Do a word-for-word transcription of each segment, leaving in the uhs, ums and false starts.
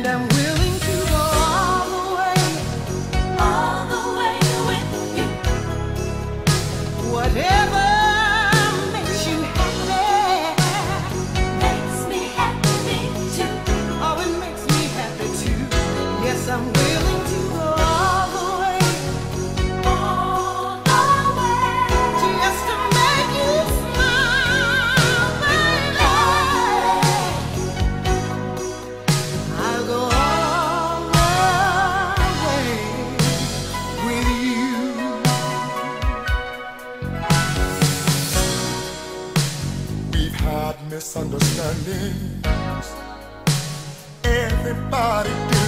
and I'm willing to go all the way, all the way with you. Whatever makes you happy makes me happy too. Oh, it makes me happy too. Yes, I'm willing to go all the way, all the way, just to make you smile, baby. I'll go all the way with you. We've had misunderstandings, everybody do.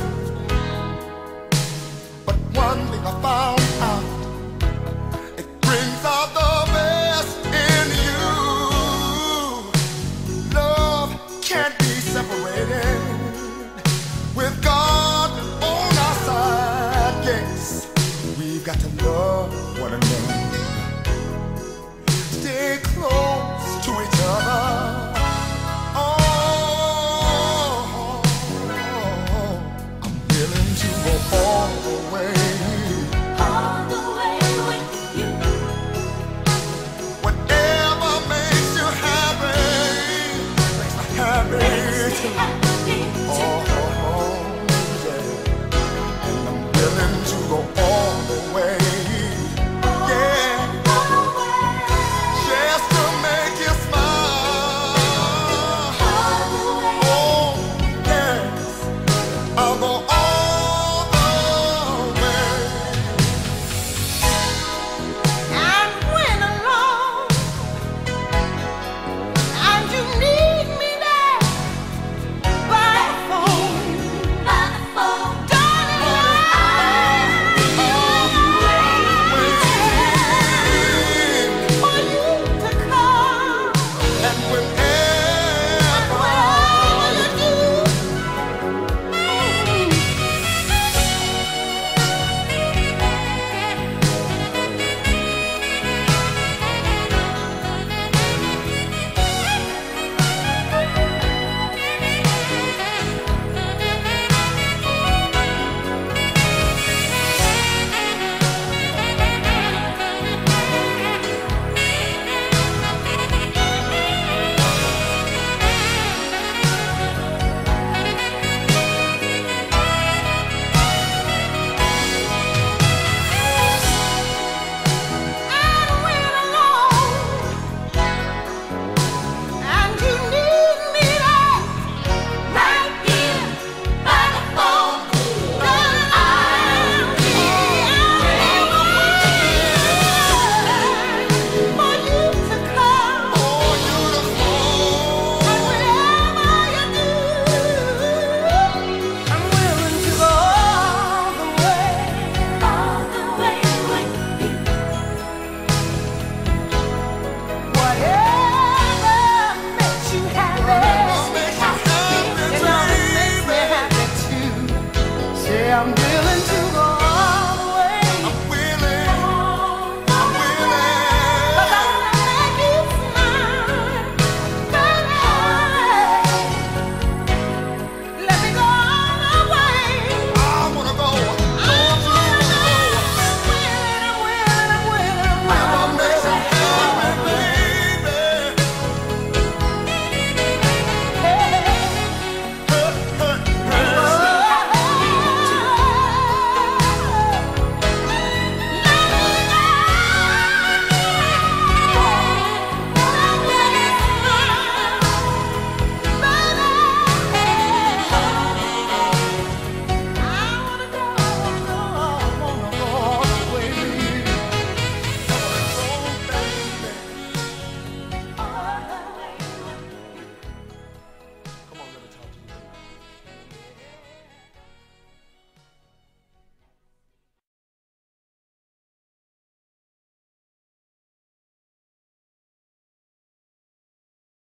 But one thing I found out, it brings out the best in you. Love can't be separated. With God on our side, yes, we've got to love one another. Stay close to each other. Oh, I'm willing to go all the way, All the way with you. whatever makes you happy, makes me happy Makes me too. happy too. Oh,